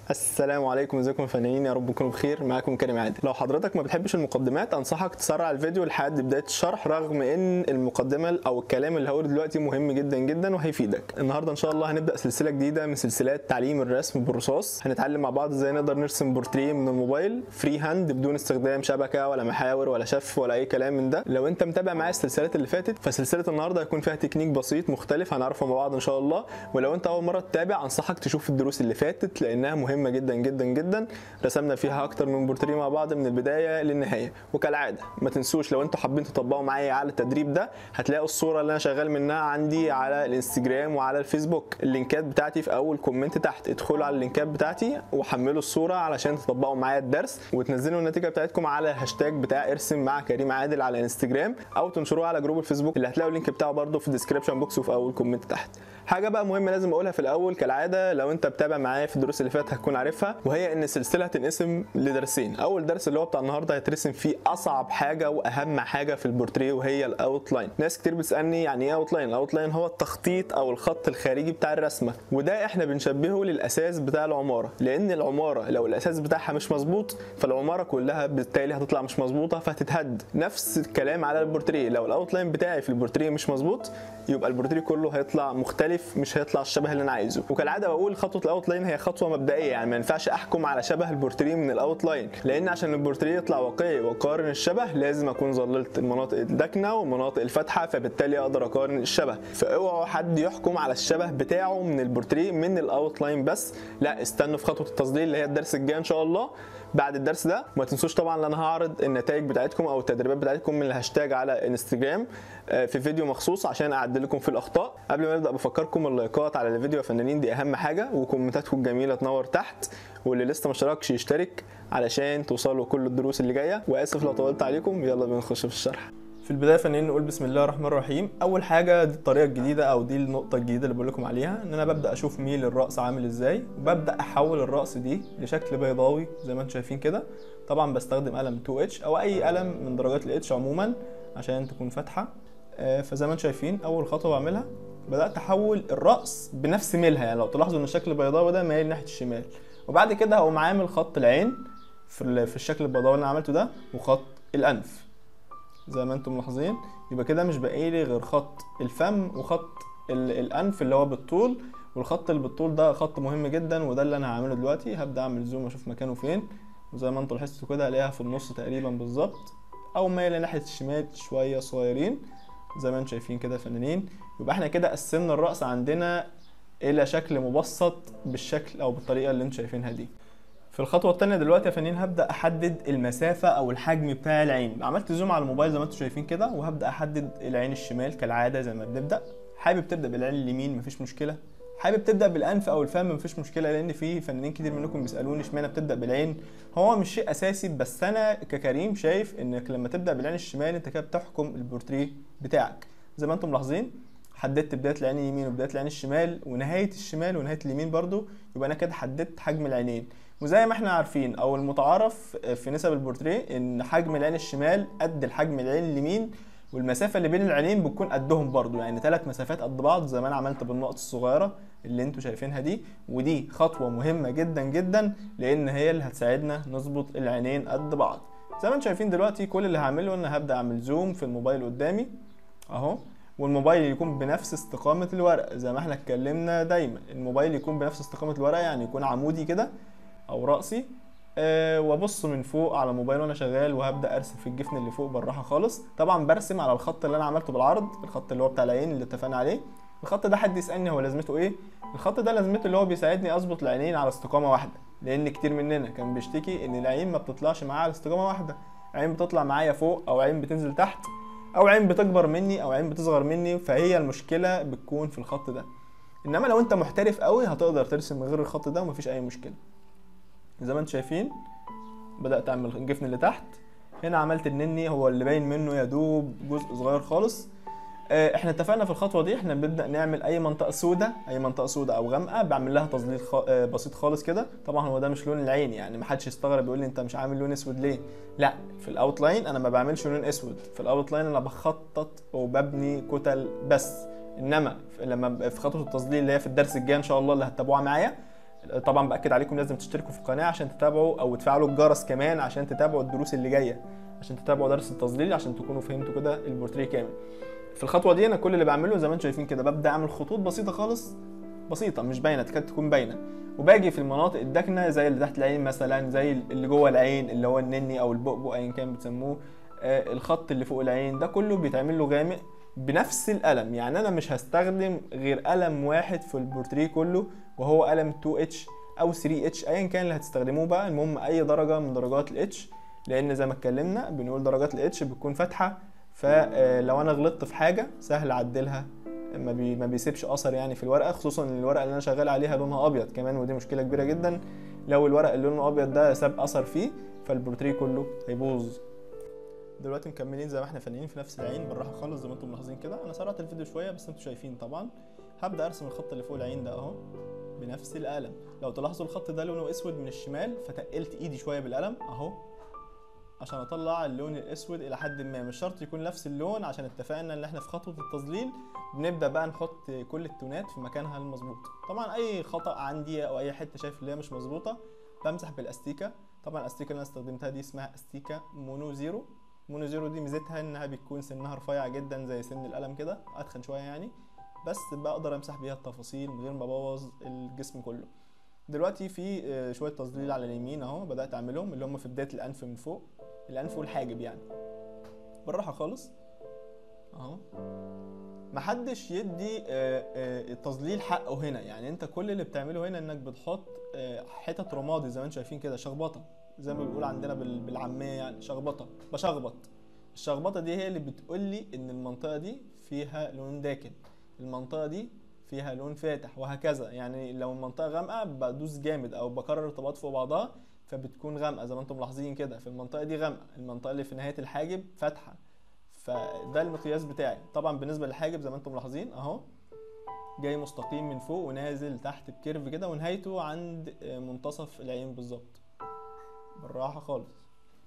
السلام عليكم، ازيكم يا فنانين؟ يا رب تكونوا بخير. معاكم كريم عادل. لو حضرتك ما بتحبش المقدمات انصحك تسرع الفيديو لحد بدايه الشرح، رغم ان المقدمه او الكلام اللي هقوله دلوقتي مهم جدا جدا وهيفيدك. النهارده ان شاء الله هنبدا سلسله جديده من سلسلات تعليم الرسم بالرصاص. هنتعلم مع بعض ازاي نقدر نرسم بورتريه من الموبايل فري هاند بدون استخدام شبكه ولا محاور ولا شف ولا اي كلام من ده. لو انت متابع معايا السلسلات اللي فاتت فسلسله النهارده هيكون فيها تكنيك بسيط مختلف هنعرفه مع بعض ان شاء الله. ولو انت اول مره تتابع انصحك تشوف الدروس اللي فاتت لانها مهمه جدا جدا جدا. رسمنا فيها اكتر من بورتريه مع بعض من البدايه للنهايه. وكالعاده ما تنسوش لو انتوا حابين تطبقوا معايا على التدريب ده هتلاقوا الصوره اللي انا شغال منها عندي على الانستجرام وعلى الفيسبوك. اللينكات بتاعتي في اول كومنت تحت، ادخلوا على اللينكات بتاعتي وحملوا الصوره علشان تطبقوا معايا الدرس وتنزلوا النتيجه بتاعتكم على الهاشتاج بتاع ارسم مع كريم عادل على انستجرام، او تنشروها على جروب الفيسبوك اللي هتلاقوا اللينك بتاعه برده في الديسكربشن بوكس وفي اول كومنت تحت. حاجه بقى مهمه لازم اقولها في الاول كالعاده، لو انت بتابع معايا في الدروس اللي فاتت هتكون عارفها، وهي ان السلسله هتنقسم لدرسين. اول درس اللي هو بتاع النهارده هيترسم فيه اصعب حاجه واهم حاجه في البورتريه وهي الاوتلاين. ناس كتير بتسالني يعني ايه اوتلاين؟ الاوتلاين هو التخطيط او الخط الخارجي بتاع الرسمه، وده احنا بنشبهه للاساس بتاع العماره، لان العماره لو الاساس بتاعها مش مظبوط فالعماره كلها بالتالي هتطلع مش مظبوطه فهتتهد. نفس الكلام على البورتريه، لو الاوتلاين بتاعي في البورتريه مش مظبوط يبقى البورتريه كله هيطلع مختلف، مش هيطلع الشبه اللي انا عايزه. وكالعاده بقول خطوه الاوتلاين هي خطوه مبدئيه، يعني ما ينفعش احكم على شبه البورتريه من الاوتلاين، لان عشان البورتريه يطلع واقعي واقارن الشبه لازم اكون ظللت المناطق الداكنه والمناطق الفاتحه، فبالتالي اقدر اقارن الشبه. فاوعوا حد يحكم على الشبه بتاعه من البورتريه من الاوتلاين بس، لا استنوا في خطوه التظليل اللي هي الدرس الجاي ان شاء الله. بعد الدرس ده ما تنسوش طبعا ان انا هعرض النتائج بتاعتكم او التدريبات بتاعتكم من الهاشتاج على انستجرام في فيديو مخصوص عشان اعدل لكم في الاخطاء. قبل ما نبدا بفكركم اللايكات على الفيديو يا فنانين دي اهم حاجه، وكومنتاتكم الجميله تنور تحت، واللي لسه ما اشتركش يشترك علشان توصلوا كل الدروس اللي جايه. واسف لو طولت عليكم، يلا بينا نخش في الشرح. في البدايه فنانين نقول بسم الله الرحمن الرحيم. اول حاجه دي الطريقه الجديده او دي النقطه الجديده اللي بقول لكم عليها، ان انا ببدا اشوف ميل الراس عامل ازاي وببدا احول الراس دي لشكل بيضاوي زي ما انتم شايفين كده. طبعا بستخدم قلم 2H او اي قلم من درجات الاتش عموما عشان تكون فاتحه. فزي ما انتم شايفين اول خطوه بعملها بدات احول الراس بنفس ميلها، يعني لو تلاحظوا ان الشكل البيضاوي ده مايل ناحيه الشمال. وبعد كده هقوم عامل خط العين في الشكل البيضاوي اللي انا عملته ده، وخط الانف زي ما انتم ملاحظين. يبقى كده مش باقي لي غير خط الفم وخط الانف اللي هو بالطول، والخط اللي بالطول ده خط مهم جدا وده اللي انا هعمله دلوقتي. هبدا اعمل زوم اشوف مكانه فين، وزي ما انتم لاحظتوا كده هلاقيها في النص تقريبا بالظبط، او مايله ناحيه الشمال شويه صغيرين زي ما انتم شايفين كده يا فنانين. يبقى احنا كده قسمنا الراس عندنا الى شكل مبسط بالشكل او بالطريقه اللي انتم شايفينها دي. في الخطوه الثانيه دلوقتي يا فنانين هبدا احدد المسافه او الحجم بتاع العين. عملت زوم على الموبايل زي ما انتم شايفين كده، وهبدا احدد العين الشمال كالعاده زي ما بنبدا. حابب تبدا بالعين اليمين مفيش مشكله، حابب تبدا بالانف او الفم مفيش مشكله، لان في فنانين كتير منكم بيسالوني اشمعنى بتبدا بالعين. هو مش شيء اساسي، بس انا ككريم شايف انك لما تبدا بالعين الشمال انت كده بتحكم البورتريه بتاعك. زي ما انتم ملاحظين حددت بدايه العين اليمين وبدايه العين الشمال ونهايه الشمال ونهايه اليمين برضو، يبقى انا كده حددت حجم العينين. وزي ما احنا عارفين او المتعارف في نسب البورتريه ان حجم العين الشمال قد الحجم العين اليمين، والمسافه اللي بين العينين بتكون قدهم برضو، يعني 3 مسافات قد بعض زي ما انا عملت بالنقط الصغيره اللي انتوا شايفينها دي. ودي خطوه مهمه جدا جدا لان هي اللي هتساعدنا نظبط العينين قد بعض. زي ما انتوا شايفين دلوقتي كل اللي هعمله ان هبدا اعمل زوم في الموبايل قدامي اهو، والموبايل يكون بنفس استقامه الورقه زي ما احنا اتكلمنا دايما. الموبايل يكون بنفس استقامه الورقه، يعني يكون عمودي كده او راسي، وابص من فوق على الموبايل وانا شغال، وهبدا ارسم في الجفن اللي فوق بالراحه خالص. طبعا برسم على الخط اللي انا عملته بالعرض، الخط اللي هو بتاع العين اللي اتفقنا عليه. الخط ده حد يسالني هو لازمته ايه؟ الخط ده لازمته اللي هو بيساعدني اظبط العينين على استقامه واحده، لان كتير مننا كان بيشتكي ان العين ما بتطلعش معاه على استقامه واحده، عين بتطلع معايا فوق او عين بتنزل تحت او عين بتكبر مني او عين بتصغر مني، فهي المشكله بتكون في الخط ده. انما لو انت محترف قوي هتقدر ترسم من غير الخط ده ومفيش اي مشكله. زي ما انتم شايفين بدات اعمل الجفن اللي تحت. هنا عملت النني هو اللي باين منه يا دوب جزء صغير خالص. احنا اتفقنا في الخطوه دي احنا بنبدا نعمل اي منطقه سوداء، اي منطقه سوداء او غامقه بعمل لها تظليل بسيط خالص كده. طبعا هو ده مش لون العين، يعني ما حدش يستغرب يقول لي انت مش عامل لون اسود ليه. لا، في الاوتلاين انا ما بعملش لون اسود، في الاوتلاين انا بخطط وببني كتل بس. انما لما في خطوه التظليل اللي هي في الدرس الجاي ان شاء الله اللي هتتابعوها معايا طبعا باكد عليكم لازم تشتركوا في القناه عشان تتابعوا او تفعلوا الجرس كمان عشان تتابعوا الدروس اللي جايه، عشان تتابعوا درس التظليل، عشان تكونوا فهمتوا كده البورتريه كامل. في الخطوه دي انا كل اللي بعمله زي ما انتم شايفين كده، ببدا اعمل خطوط بسيطه خالص، بسيطه مش باينه، تكاد تكون باينه، وباجي في المناطق الداكنه زي اللي تحت العين مثلا، زي اللي جوه العين اللي هو النني او البؤبؤ ايا كان بتسموه، الخط اللي فوق العين ده كله بيتعمل له غامق بنفس القلم. يعني انا مش هستخدم غير قلم واحد في البورتريه كله، وهو قلم 2H او 3H ايا كان اللي هتستخدموه بقى، المهم اي درجه من درجات الاتش، لان زي ما اتكلمنا بنقول درجات الاتش بتكون فاتحه، فلو انا غلطت في حاجه سهل اعدلها، ما بيسيبش اثر يعني في الورقه، خصوصا ان الورقه اللي انا شغال عليها لونها ابيض كمان، ودي مشكله كبيره جدا. لو الورق اللي لونه ابيض ده ساب اثر فيه فالبورتريه كله هيبوظ. دلوقتي مكملين زي ما احنا فنانين في نفس العين بالراحه خالص زي ما انتم ملاحظين كده. انا سرعت الفيديو شويه بس انتم شايفين طبعا. هبدا ارسم الخط اللي فوق العين ده اهو بنفس القلم. لو تلاحظوا الخط ده لونه اسود من الشمال، فتقلت ايدي شويه بالقلم اهو عشان اطلع اللون الاسود الى حد ما، مش شرط يكون نفس اللون، عشان اتفقنا ان احنا في خطوه التظليل بنبدا بقى نحط كل التونات في مكانها المظبوط. طبعا اي خطا عندي او اي حته شايف اللي هي مش مظبوطه بمسح بالاستيكه. طبعا الاستيكه اللي انا استخدمتها دي اسمها استيكه مونو زيرو. مونو زيرو دي ميزتها انها بتكون سنها رفيع جدا زي سن القلم كده، اتخن شويه يعني، بس بقدر امسح بيها التفاصيل من غير ما ابوظ الجسم كله. دلوقتي في شويه تظليل على اليمين اهو بدات اعملهم، اللي هم في بدايه الانف من فوق، الانف والحاجب يعني، بالراحه خالص اهو. محدش يدي التظليل حقه هنا، يعني انت كل اللي بتعمله هنا انك بتحط حتت رمادي زي ما انتم شايفين كده، شخبطه زي ما بنقول عندنا بالعاميه يعني، شخبطه، بشخبط. الشخبطه دي هي اللي بتقول لي ان المنطقه دي فيها لون داكن، المنطقه دي فيها لون فاتح، وهكذا. يعني لو المنطقه غامقه بدوس جامد او بكرر الطبقات فوق بعضها فبتكون غامقه زي ما انتم ملاحظين كده. في المنطقه دي غامقه، المنطقه اللي في نهايه الحاجب فاتحه، فده المقياس بتاعي. طبعا بالنسبه للحاجب زي ما انتم ملاحظين اهو جاي مستقيم من فوق ونازل تحت بكيرف كده، ونهايته عند منتصف العين بالظبط. بالراحه خالص.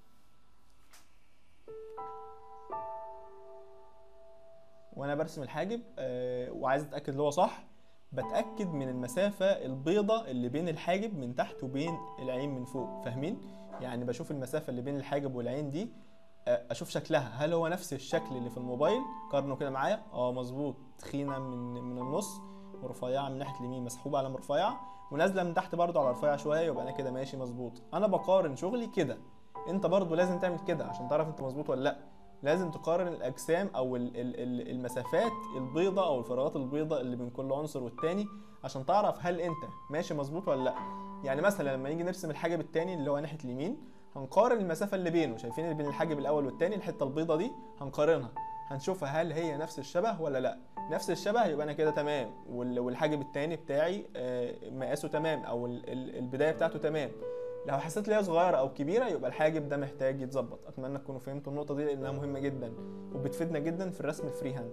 وانا برسم الحاجب وعايز اتاكد اللي هو صح، بتاكد من المسافه البيضه اللي بين الحاجب من تحت وبين العين من فوق، فاهمين؟ يعني بشوف المسافه اللي بين الحاجب والعين دي، اشوف شكلها هل هو نفس الشكل اللي في الموبايل. قارنه كده معايا، مظبوط، تخينه من النص ورفيعه من ناحيه اليمين، مسحوبه على مرفيعه ونازله من تحت برضو على رفيعه شويه، يبقى انا كده ماشي مظبوط. انا بقارن شغلي كده، انت برضو لازم تعمل كده عشان تعرف انت مظبوط ولا لا. لازم تقارن الاجسام او المسافات البيضاء او الفراغات البيضاء اللي بين كل عنصر والتاني عشان تعرف هل انت ماشي مظبوط ولا لا. يعني مثلا لما نيجي نرسم الحاجب التاني اللي هو ناحيه اليمين، هنقارن المسافه اللي بينه، شايفين اللي بين الحاجب الاول والتاني الحته البيضاء دي، هنقارنها هنشوفها هل هي نفس الشبه ولا لا. نفس الشبه يبقى انا كده تمام، والحاجب التاني بتاعي مقاسه تمام او البدايه بتاعته تمام. لو حسيت ليها صغيره او كبيره يبقى الحاجب ده محتاج يتظبط. اتمنى تكونوا فهمتوا النقطه دي لانها مهمه جدا وبتفيدنا جدا في الرسم الفري هاند.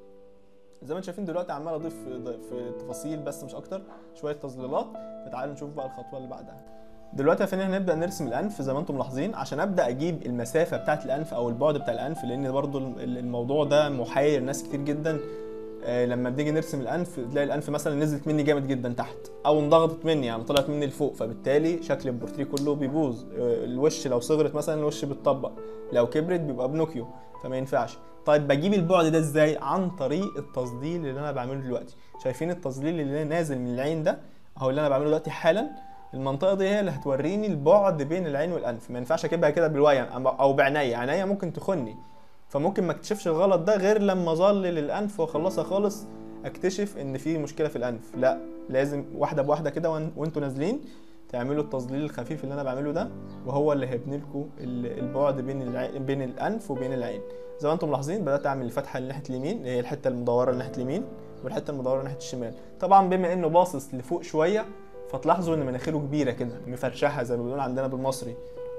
زي ما انتم شايفين دلوقتي عمال اضيف في تفاصيل بس مش اكتر، شويه تظليلات. فتعالوا نشوف بقى الخطوه اللي بعدها. دلوقتي يا فنان هنبدا نرسم الانف زي ما انتم ملاحظين. عشان ابدا اجيب المسافه بتاعه الانف او البعد بتاع الانف، لان برضو الموضوع ده محير ناس كتير جدا. لما بنيجي نرسم الانف تلاقي الانف مثلا نزلت مني جامد جدا تحت، او انضغطت مني يعني طلعت مني لفوق، فبالتالي شكل البورتريه كله بيبوظ. الوش لو صغرت مثلا الوش بيتطبق، لو كبرت بيبقى بنوكيو، فما ينفعش. طيب بجيب البعد ده ازاي؟ عن طريق التظليل اللي انا بعمله دلوقتي. شايفين التظليل اللي نازل من العين ده اهو اللي انا بعمله دلوقتي حالا؟ المنطقه دي هي اللي هتوريني البعد بين العين والانف. ما ينفعش اجيبها كده بالويم او بعينيا، عينيا ممكن تخني، فممكن ما اكتشفش الغلط ده غير لما اظلل الانف واخلصها خالص اكتشف ان في مشكله في الانف. لا، لازم واحده بواحده كده وانتوا نازلين تعملوا التظليل الخفيف اللي انا بعمله ده، وهو اللي هيبني لكم البعد بين الانف وبين العين. زي ما انتم ملاحظين بدات اعمل الفتحه اللي ناحيه اليمين اللي هي الحته المدوره اللي ناحيه اليمين، والحته المدوره ناحيه الشمال. طبعا بما انه باصص لفوق شويه فتلاحظوا ان مناخيره كبيره كده مفرشحه زي ما بنقول عندنا بالمصري،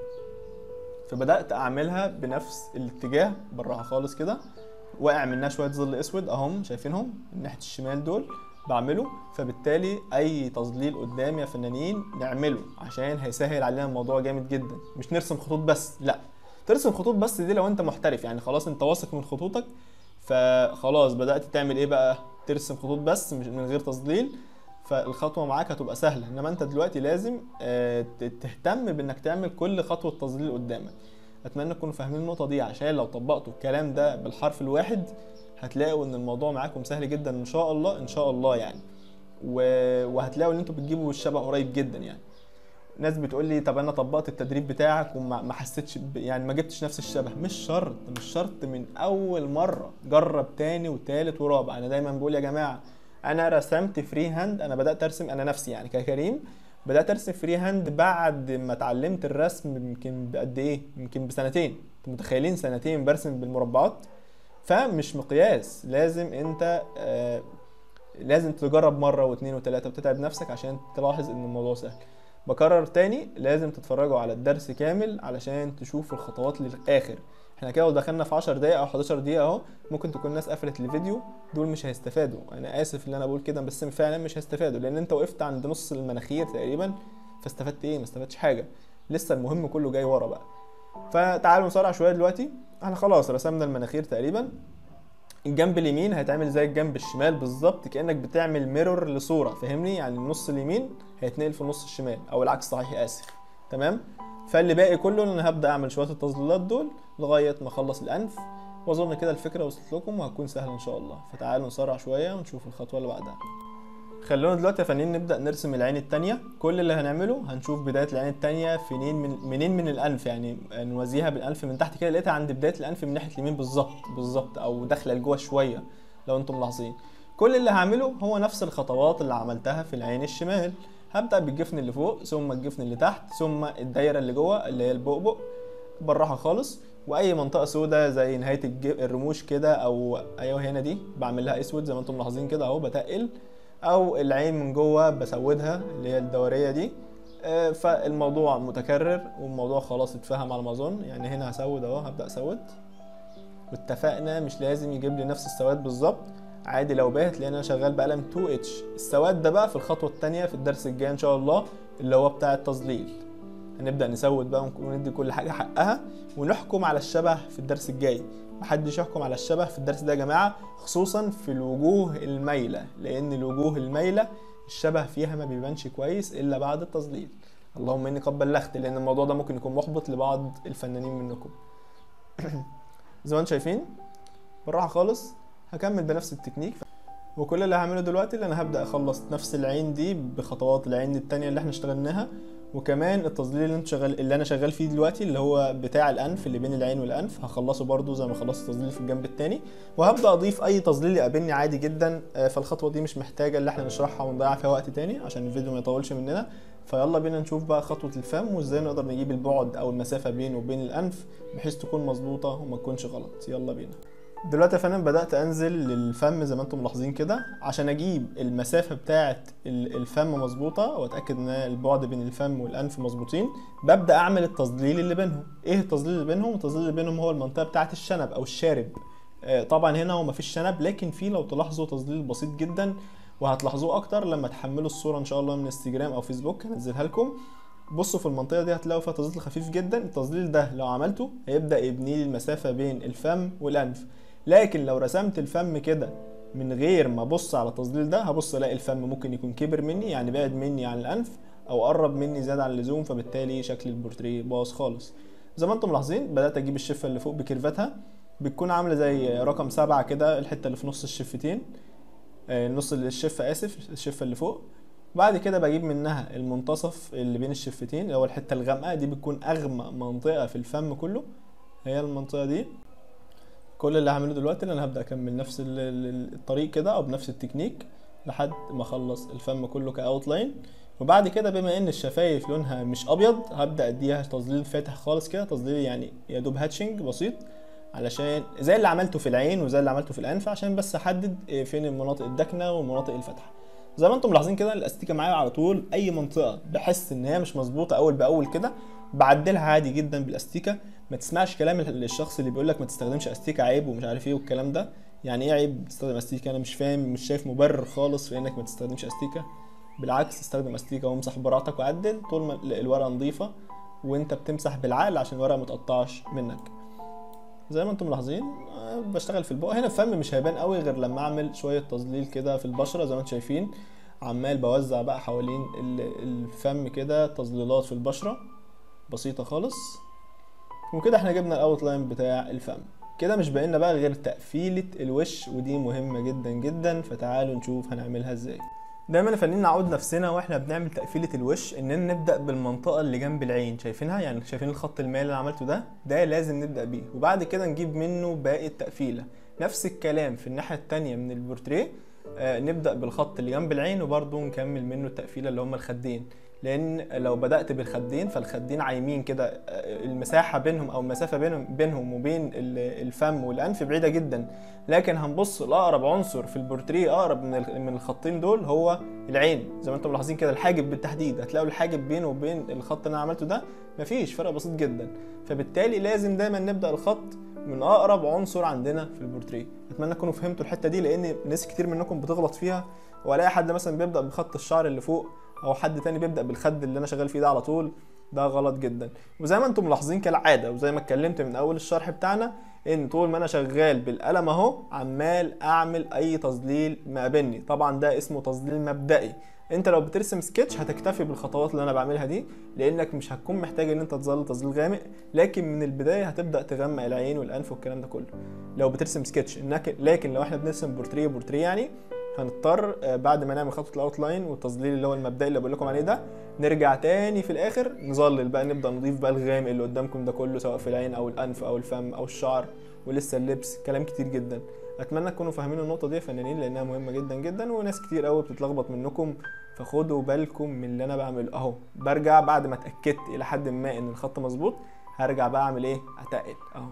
فبدات اعملها بنفس الاتجاه بالراحه خالص كده، واقع منها شويه ظل اسود اهم شايفينهم ناحيه الشمال دول بعمله. فبالتالي اي تظليل قدام يا فنانين نعمله عشان هيسهل علينا الموضوع جامد جدا. مش نرسم خطوط بس، لا، ترسم خطوط بس دي لو انت محترف، يعني خلاص انت واثق من خطوطك فخلاص بدات تعمل ايه بقى؟ ترسم خطوط بس من غير تظليل. فالخطوه معاك هتبقى سهله. انما انت دلوقتي لازم تهتم بانك تعمل كل خطوه تظليل قدامك. اتمنى تكونوا فاهمين النقطه دي، عشان لو طبقتوا الكلام ده بالحرف الواحد هتلاقوا ان الموضوع معاكم سهل جدا ان شاء الله، ان شاء الله يعني. وهتلاقوا ان انتوا بتجيبوا الشبه قريب جدا يعني. ناس بتقول لي طب انا طبقت التدريب بتاعك وما حسيتش يعني ما جبتش نفس الشبه. مش شرط، مش شرط من اول مره، جرب تاني وتالت ورابع. انا دايما بقول يا جماعه، انا رسمت فري هاند، انا بدات ارسم انا نفسي يعني ككريم، بدات ارسم فري هاند بعد ما اتعلمت الرسم يمكن بقد ايه، يمكن بسنتين. انتوا متخيلين سنتين برسم بالمربعات؟ فمش مقياس. لازم انت لازم تجرب مره واثنين وثلاثه وتتعب نفسك عشان تلاحظ ان الموضوع سهل. بكرر تاني، لازم تتفرجوا على الدرس كامل علشان تشوفوا الخطوات للاخر. احنا كده ودخلنا في 10 دقايق او 11 دقيقه اهو، ممكن تكون الناس قفلت الفيديو، دول مش هيستفادوا. انا اسف اللي انا بقول كده، بس فعلا مش هيستفادوا، لان انت وقفت عند نص المناخير تقريبا، فاستفدت ايه؟ ما استفدتش حاجه. لسه المهم كله جاي ورا بقى. فتعالوا نسرع شويه دلوقتي. احنا خلاص رسمنا المناخير تقريبا. الجنب اليمين هيتعمل زي الجنب الشمال بالظبط، كانك بتعمل ميرور لصوره، فاهمني؟ يعني النص اليمين هيتنقل في النص الشمال، او العكس صحيح، اسف. تمام. فاللي باقي كله انا هبدا اعمل شويه التظليلات دول لغايه ما اخلص الانف، واظن كده الفكره وصلت لكم وهتكون سهله ان شاء الله. فتعالوا نسرع شويه ونشوف الخطوه اللي بعدها. خلونا دلوقتي يا فنانين نبدا نرسم العين التانية. كل اللي هنعمله هنشوف بدايه العين التانية منين من الانف، يعني نوازيها بالانف من تحت كده. لقيتها عند بدايه الانف من ناحيه اليمين بالظبط او داخله لجوه شويه لو انتم ملاحظين. كل اللي هعمله هو نفس الخطوات اللي عملتها في العين الشمال. هبدا بالجفن اللي فوق، ثم الجفن اللي تحت، ثم الدايره اللي جوه اللي هي البؤبؤ بالراحه خالص. واي منطقه سوداء زي نهايه الرموش كده، او ايوه هنا دي بعمل لها اسود زي ما انتم ملاحظين كده اهو، بتقل. او العين من جوه بسودها اللي هي الدوريه دي. فالموضوع متكرر والموضوع خلاص اتفهم على ما اظن. يعني هنا هسود اهو، هبدا اسود، واتفقنا مش لازم يجيب لي نفس السواد بالظبط، عادي لو باهت، لان انا شغال بقلم 2H. السواد ده بقى في الخطوه الثانيه في الدرس الجاي ان شاء الله، اللي هو بتاع التظليل. هنبدا نسود بقى وندي كل حاجه حقها، ونحكم على الشبه في الدرس الجاي. محدش يحكم على الشبه في الدرس ده يا جماعه، خصوصا في الوجوه المايله، لان الوجوه المايله الشبه فيها ما بيبانش كويس الا بعد التظليل. اللهم اني قد بلغت، لان الموضوع ده ممكن يكون محبط لبعض الفنانين منكم. زي ما انتم شايفين بالراحه خالص هكمل بنفس التكنيك. وكل اللي هعمله دلوقتي اللي انا هبدا اخلص نفس العين دي بخطوات العين التانية اللي احنا اشتغلناها، وكمان التظليل اللي انا شغال فيه دلوقتي اللي هو بتاع الانف اللي بين العين والانف هخلصه برضو زي ما خلصت التظليل في الجنب التاني. وهبدا اضيف اي تظليل يقابلني عادي جدا. فالخطوه دي مش محتاجه اللي احنا نشرحها ونضيع فيها وقت تاني عشان الفيديو ما يطولش مننا. فيلا بينا نشوف بقى خطوه الفم وازاي نقدر نجيب البعد او المسافه بينه وبين الانف بحيث تكون مظبوطه وما تكونش غلط. يلا بينا. دلوقتي يا فندم بدات انزل للفم زي ما انتم ملاحظين كده عشان اجيب المسافه بتاعه الفم مظبوطه واتاكد ان البعد بين الفم والانف مظبوطين. ببدا اعمل التظليل اللي بينهم. ايه التظليل اللي بينهم؟ التظليل اللي بينهم هو المنطقه بتاعه الشنب او الشارب. طبعا هنا هو مفيش شنب، لكن في لو تلاحظوا تظليل بسيط جدا، وهتلاحظوه اكتر لما تحملوا الصوره ان شاء الله من انستجرام او فيسبوك، هنزلها لكم. بصوا في المنطقه دي هتلاقوا فيها تظليل خفيف جدا. التظليل ده لو عملته هيبدا يبني لي المسافه بين الفم والانف. لكن لو رسمت الفم كده من غير ما ابص على التظليل ده، هبص الاقي الفم ممكن يكون كبر مني، يعني بعد مني عن الانف، او قرب مني زياده عن اللزوم، فبالتالي شكل البورتريه باظ خالص. زي ما انتم ملاحظين بدات اجيب الشفه اللي فوق بكيرفتها، بتكون عامله زي رقم 7 كده، الحته اللي في نص الشفتين، نص الشفه اسف، الشفه اللي فوق. بعد كده بجيب منها المنتصف اللي بين الشفتين اللي هو الحته الغامقه دي، بتكون اغمق منطقه في الفم كله، هي المنطقه دي. كل اللي هعمله دلوقتي ان انا هبدا اكمل نفس الطريق كده او بنفس التكنيك لحد ما اخلص الفم كله كاوتلاين. وبعد كده بما ان الشفايف لونها مش ابيض، هبدا اديها تظليل فاتح خالص كده، تظليل يعني يا دوب هاتشنج بسيط، علشان زي اللي عملته في العين وزي اللي عملته في الانف، عشان بس احدد فين المناطق الداكنه والمناطق الفاتحه. زي ما انتم ملاحظين كده الاستيكه معايا على طول، اي منطقه بحس ان هي مش مظبوطه اول باول كده بعدلها عادي جدا بالاستيكه. ما تسمعش كلام الشخص اللي بيقول لك ما تستخدمش استيكه عيب ومش عارف ايه والكلام ده. يعني ايه عيب تستخدم استيكه؟ انا مش فاهم، مش شايف مبرر خالص في انك ما تستخدمش استيكه. بالعكس استخدم استيكه وامسح براءتك وعدل طول ما الورقه نظيفه وانت بتمسح بالعقل عشان الورقه ما تقطعش منك. زي ما انتم ملاحظين بشتغل في البق. هنا الفم مش هيبان قوي غير لما اعمل شويه تظليل كده في البشره زي ما انتم شايفين، عمال بوزع بقى حوالين الفم كده تظليلات في البشرة بسيطة خالص. وكده احنا جبنا الاوت لاين بتاع الفم. كده مش باقينا بقى غير تقفيلة الوش، ودي مهمة جدا جدا، فتعالوا نشوف هنعملها ازاي. دايما يا فنانين نعود نفسنا واحنا بنعمل تقفيلة الوش اننا نبدأ بالمنطقة اللي جنب العين، شايفينها؟ يعني شايفين الخط المائل اللي عملته ده لازم نبدأ بيه، وبعد كده نجيب منه باقي التقفيلة. نفس الكلام في الناحية التانية من البورتريه، نبدأ بالخط اللي جنب العين وبرضه نكمل منه التقفيلة اللي هما الخدين، لان لو بدأت بالخدين فالخدين عايمين كده، المساحة بينهم او المسافة بينهم وبين الفم والانف بعيدة جدا، لكن هنبص لاقرب عنصر في البورتريه اقرب من الخطين دول هو العين. زي ما انتم ملاحظين كده الحاجب بالتحديد، هتلاقوا الحاجب بينه وبين الخط اللي انا عملته ده مفيش فرق بسيط جدا، فبالتالي لازم دايما نبدأ الخط من اقرب عنصر عندنا في البورتريه. اتمنى تكونوا فهمتوا الحتة دي، لان ناس كتير منكم بتغلط فيها، والاقي حد مثلا بيبدأ بخط الشعر اللي فوق، او حد تاني بيبدأ بالخد اللي انا شغال فيه ده على طول. ده غلط جدا. وزي ما انتم ملاحظين كالعادة، وزي ما اتكلمت من اول الشرح بتاعنا، ان طول ما انا شغال بالقلم اهو عمال اعمل اي تظليل ما قابلني، طبعا ده اسمه تظليل مبدئي. انت لو بترسم سكتش هتكتفي بالخطوات اللي انا بعملها دي، لانك مش هتكون محتاج ان انت تظلل تظليل غامق، لكن من البدايه هتبدا تغمق العين والانف والكلام ده كله لو بترسم سكتش. لكن لو احنا بنرسم بورتريه يعني هنضطر بعد ما نعمل خطوه الاوت لاين والتظليل اللي هو المبدئي اللي بقول لكم عليه ده، نرجع تاني في الاخر نظلل بقى، نبدا نضيف بقى الغامق اللي قدامكم ده كله، سواء في العين او الانف او الفم او الشعر ولسه اللبس، كلام كتير جدا. اتمنى تكونوا فاهمين النقطه دي يا فنانين، لانها مهمه جدا جدا، وناس كتير قوي بتتلخبط منكم، فخدوا بالكم من اللي انا بعمله اهو. برجع بعد ما اتاكدت الى حد ما ان الخط مظبوط، هرجع بقى اعمل ايه؟ اتقل اهو.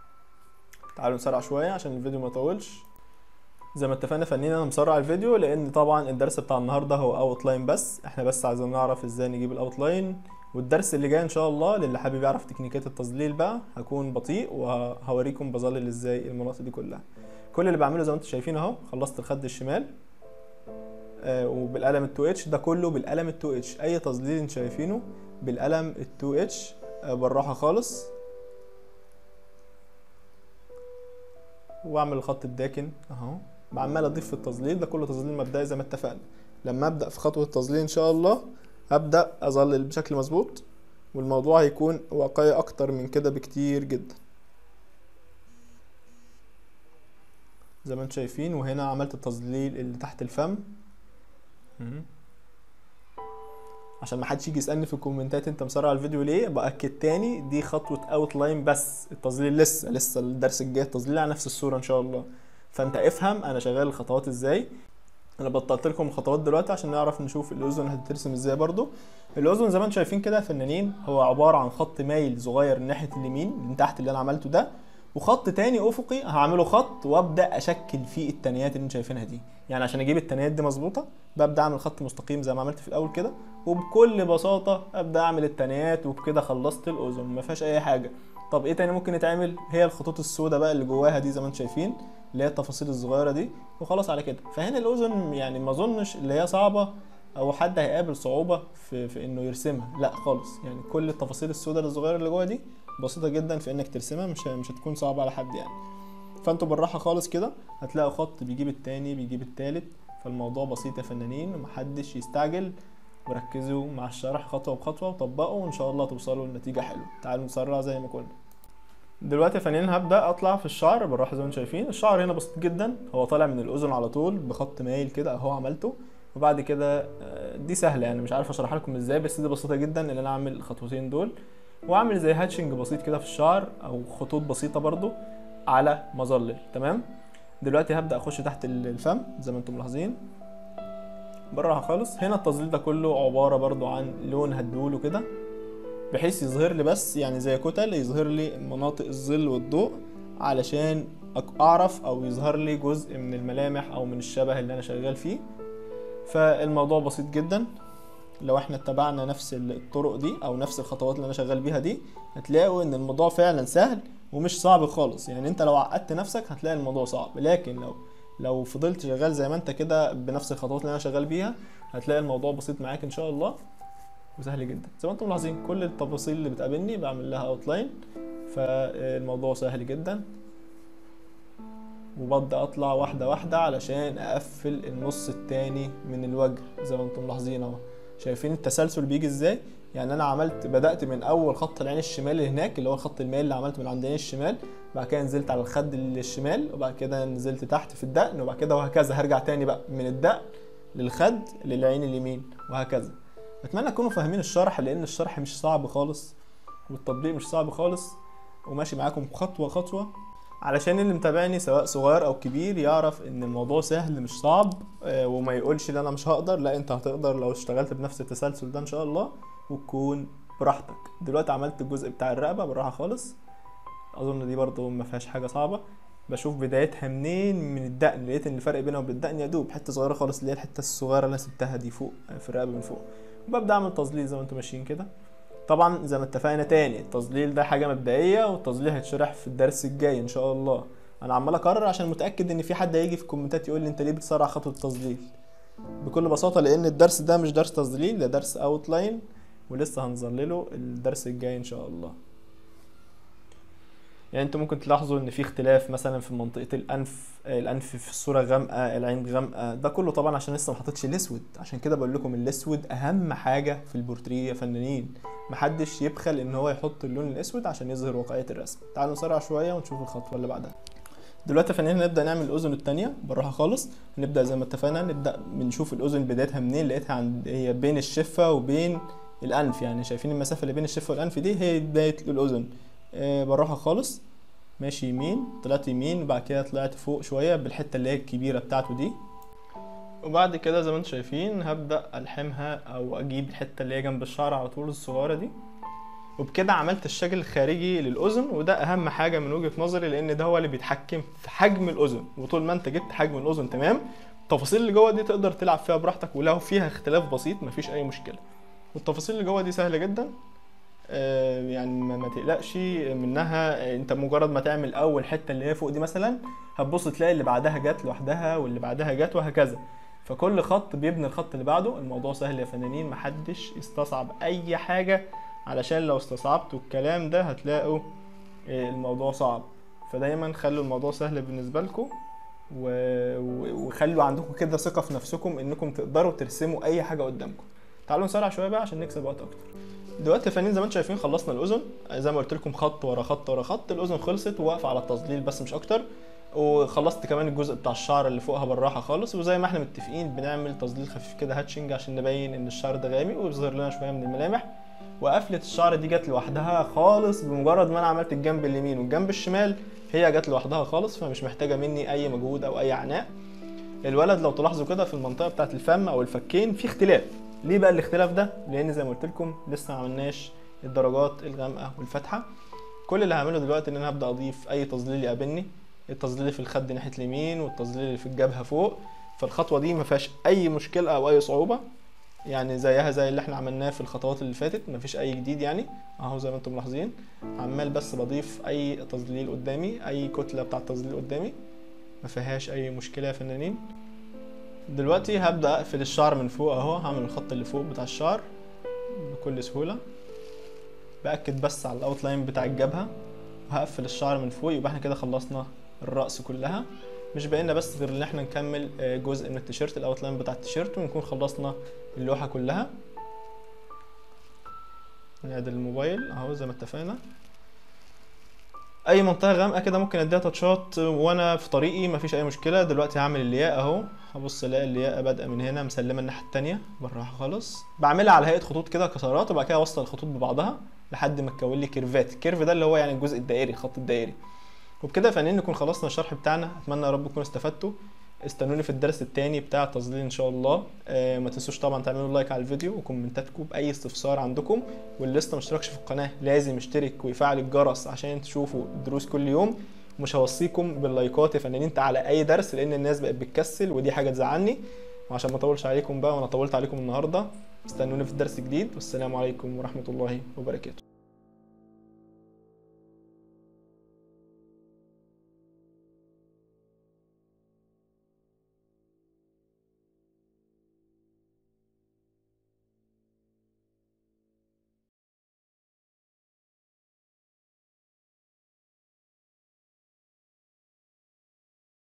تعالوا نسرع شويه عشان الفيديو ما يطولش. زي ما اتفقنا فنانين انا مسرع الفيديو، لان طبعا الدرس بتاع النهارده هو اوت لاين بس، احنا بس عايزين نعرف ازاي نجيب الاوت لاين. والدرس اللي جاي ان شاء الله للي حابب يعرف تكنيكات التظليل بقى هكون بطيء، وهوريكم بظلل ازاي المناطق دي كلها. كل اللي بعمله زي ما انتم شايفين اهو، خلصت الخد الشمال وبالقلم ال 2 اتش، ده كله بالقلم ال 2 اتش، اي تظليل انتم شايفينه بالقلم ال 2 اتش بالراحه خالص، واعمل الخط الداكن اهو. عمال اضيف في التظليل ده كله تظليل مبدئي زي ما اتفقنا. لما ابدا في خطوه التظليل ان شاء الله هبدا اظلل بشكل مظبوط، والموضوع هيكون واقعي اكتر من كده بكتير جدا زي ما انتم شايفين. وهنا عملت التظليل اللي تحت الفم عشان ما حدش يجي يسالني في الكومنتات انت مسرع الفيديو ليه. باكد تاني دي خطوه اوت لاين بس، التظليل لسه الدرس الجاي التظليل على نفس الصوره ان شاء الله، فانت افهم انا شغال الخطوات ازاي. انا بطلت لكم الخطوات دلوقتي عشان نعرف نشوف الاذن هتترسم ازاي. برضو الاذن زي ما انتم شايفين كده يا فنانين هو عباره عن خط مايل صغير ناحيه اليمين من تحت اللي انا عملته ده، وخط تاني افقي هعمله خط وابدا اشكل فيه التنيات اللي انتم شايفينها دي. يعني عشان اجيب التنيات دي مظبوطه ببدا اعمل خط مستقيم زي ما عملت في الاول كده، وبكل بساطه ابدا اعمل التنيات، وبكده خلصت الاذن ما فيهاش اي حاجه. طب ايه تاني ممكن يتعمل؟ هي الخطوط السوداء بقى اللي جواها دي زي ما انتم شايفين، اللي هي التفاصيل الصغيره دي، وخلاص على كده. فهنا الاذن يعني ما اظنش اللي هي صعبه او حد هيقابل صعوبه في انه يرسمها، لا خالص. يعني كل التفاصيل السوداء الصغيره اللي جوه دي بسيطه جدا في انك ترسمها، مش هتكون صعبه على حد يعني. فانتوا بالراحه خالص كده هتلاقوا خط بيجيب التاني بيجيب التالت، فالموضوع بسيط يا فنانين ومحدش يستعجل، وركزوا مع الشرح خطوه بخطوه وطبقوا وان شاء الله توصلوا لنتيجه حلوه. تعالوا نسرع زي ما كنا. دلوقتي يا فنانين هبدا اطلع في الشعر بالراحه زي ما انتم شايفين. الشعر هنا بسيط جدا، هو طالع من الاذن على طول بخط مايل كده اهو عملته. وبعد كده دي سهله يعني مش عارف اشرحها لكم ازاي، بس دي بسيطه جدا ان انا اعمل الخطوتين دول، واعمل زي هاتشنج بسيط كده في الشعر او خطوط بسيطه برضو على مظلل. تمام. دلوقتي هبدا اخش تحت الفم زي ما انتم ملاحظين بالراحه خالص. هنا التظليل ده كله عباره برضو عن لون هديهوله كده بحيث يظهر لي بس يعني زي كتل، يظهر لي مناطق الظل والضوء علشان اعرف او يظهر لي جزء من الملامح او من الشبه اللي انا شغال فيه. فالموضوع بسيط جدا لو احنا اتبعنا نفس الطرق دي او نفس الخطوات اللي انا شغال بيها دي، هتلاقوا ان الموضوع فعلا سهل ومش صعب خالص. يعني انت لو عقدت نفسك هتلاقي الموضوع صعب، لكن لو فضلت شغال زي ما انت كده بنفس الخطوات اللي انا شغال بيها هتلاقي الموضوع بسيط معاك ان شاء الله وسهل جدا. زي ما انتم ملاحظين كل التفاصيل اللي بتقابلني بعمل لها اوتلاين، فالموضوع سهل جدا وببدأ اطلع واحدة واحدة علشان اقفل النص التاني من الوجه. زي ما انتم ملاحظين اهو، شايفين التسلسل بيجي ازاي؟ يعني انا بدأت من اول خط العين الشمال اللي هناك، اللي هو الخط المائل اللي عملته من عند العين الشمال، بعد كده نزلت على الخد الشمال، وبعد كده نزلت تحت في الدقن، وبعد كده وهكذا هرجع تاني بقى من الدقن للخد للعين اليمين وهكذا. اتمنى تكونوا فاهمين الشرح، لان الشرح مش صعب خالص والتطبيق مش صعب خالص، وماشي معاكم خطوة خطوة، علشان اللي متابعني سواء صغير او كبير يعرف ان الموضوع سهل مش صعب. وما يقولش ان انا مش هقدر، لا انت هتقدر لو اشتغلت بنفس التسلسل ده ان شاء الله، وتكون براحتك. دلوقتي عملت الجزء بتاع الرقبة بالراحة خالص، اظن دي برضو ما فيهاش حاجة صعبة. بشوف بدايتها منين من الدقن، لقيت ان الفرق بينها وبين الدقن يا دوب حتة صغيرة خالص، اللي هي الحتة الصغيرة اللي انا سبتها دي فوق في الرقبة من فوق، وببدأ اعمل تظليل زي ما انتم ماشيين كده. طبعا زي ما اتفقنا تاني، التظليل ده حاجه مبدئيه، والتظليل هيتشرح في الدرس الجاي ان شاء الله. انا عمال اكرر عشان متاكد ان في حد هيجي في الكومنتات يقول لي انت ليه بتسرع خطوه التظليل. بكل بساطه لان الدرس ده مش درس تظليل، ده درس اوتلاين، ولسه هنظلله الدرس الجاي ان شاء الله. يعني انتوا ممكن تلاحظوا ان في اختلاف مثلا في منطقه الانف في الصوره غامقه، العين غامقه، ده كله طبعا عشان لسه ما حطيتش الاسود. عشان كده بقول لكم الاسود اهم حاجه في البورتريه يا فنانين، محدش يبخل ان هو يحط اللون الاسود عشان يظهر واقعيه الرسم. تعالوا نسرع شويه ونشوف الخطوه اللي بعدها. دلوقتي يا فنانين نبدا نعمل الاذن الثانيه بالراحه خالص. نبدا زي ما اتفقنا، نبدا بنشوف الاذن بدايتها منين. لقيتها هي بين الشفه وبين الانف، يعني شايفين المسافه اللي بين الشفه والانف دي هي بدايه الاذن. بالراحه خالص، ماشي يمين، طلعت يمين، وبعد كده طلعت فوق شويه بالحته اللي هي الكبيره بتاعته دي، وبعد كده زي ما انتم شايفين هبدا الحمها او اجيب الحته اللي هي جنب الشعر على طول الصغيره دي. وبكده عملت الشكل الخارجي للاذن، وده اهم حاجه من وجهه نظري، لان ده هو اللي بيتحكم في حجم الاذن. وطول ما انت جبت حجم الاذن تمام، التفاصيل اللي جوه دي تقدر تلعب فيها براحتك، ولو فيها اختلاف بسيط مفيش اي مشكله. والتفاصيل اللي جوه دي سهله جدا، يعني ما تقلقش منها. انت مجرد ما تعمل اول حته اللي هي فوق دي مثلا، هتبص تلاقي اللي بعدها جت لوحدها واللي بعدها جت وهكذا، فكل خط بيبني الخط اللي بعده. الموضوع سهل يا فنانين، محدش يستصعب اي حاجه، علشان لو استصعبتوا الكلام ده هتلاقوا الموضوع صعب. فدايما خلوا الموضوع سهل بالنسبه لكم، وخلوا عندكم كده ثقه في نفسكم انكم تقدروا ترسموا اي حاجه قدامكم. تعالوا نسرع شويه بقى عشان نكسب وقت اكتر. دلوقتي يا فنانين زي ما انتم شايفين خلصنا الاذن، زي ما قلت لكم خط ورا خط ورا خط. الاذن خلصت وواقفه على التظليل بس مش اكتر، وخلصت كمان الجزء بتاع الشعر اللي فوقها بالراحه خالص. وزي ما احنا متفقين بنعمل تظليل خفيف كده هاتشنج عشان نبين ان الشعر ده غامق ويظهر لنا شويه من الملامح. وقفله الشعر دي جت لوحدها خالص بمجرد ما انا عملت الجنب اليمين والجنب الشمال، هي جت لوحدها خالص، فمش محتاجه مني اي مجهود او اي عناء. الولد لو تلاحظوا كده في المنطقه بتاعه الفم او الفكين في اختلاف. ليه بقى الاختلاف ده؟ لان زي ما قلت لكم لسه ما عملناش الدرجات الغامقه والفاتحه. كل اللي هعمله دلوقتي ان انا هبدا اضيف اي تظليل يقابلني، التظليل في الخد ناحيه اليمين والتظليل اللي في الجبهه فوق. فالخطوه دي ما فيهاش اي مشكله او اي صعوبه، يعني زيها زي اللي احنا عملناه في الخطوات اللي فاتت، مفيش اي جديد يعني. اهو زي ما انتم ملاحظين عمال بس بضيف اي تظليل قدامي، اي كتله بتاع التظليل قدامي، ما فيهاش اي مشكله يا فنانين. دلوقتي هبدا اقفل الشعر من فوق اهو، هعمل الخط اللي فوق بتاع الشعر بكل سهوله. باكد بس على الاوتلاين بتاع الجبهه وهقفل الشعر من فوق. يبقى احنا كده خلصنا الراس كلها، مش باقينا بس غير ان احنا نكمل جزء من التيشيرت، الاوتلاين بتاع التيشيرت، ونكون خلصنا اللوحه كلها. نعدل الموبايل اهو زي ما اتفقنا. اي منطقه غامقه كده ممكن اديها تاتشات وانا في طريقي، مفيش اي مشكله. دلوقتي هعمل الياقه اهو، هبص الاقي الياقه بادئه من هنا مسلمه الناحيه التانيه بالراحه خالص. بعملها على هيئه خطوط كده كسرات، وبعد كده اوصل الخطوط ببعضها لحد ما تكون لي كيرفات. الكيرف ده اللي هو يعني الجزء الدائري، الخط الدائري. وبكده يا فنانين نكون خلصنا الشرح بتاعنا. اتمنى يا رب تكونوا استفدتوا. استنوني في الدرس الثاني بتاع التظليل ان شاء الله. ما تنسوش طبعا تعملوا لايك على الفيديو وكومنتاتكم باي استفسار عندكم. واللي لسه مشتركش في القناه لازم يشترك ويفعل الجرس عشان تشوفوا الدروس كل يوم. مش هوصيكم باللايكات يا فنانين على اي درس، لان الناس بقت بتكسل ودي حاجه تزعلني. وعشان ما اطولش عليكم بقى، وانا طولت عليكم النهارده، استنوني في الدرس الجديد. والسلام عليكم ورحمه الله وبركاته.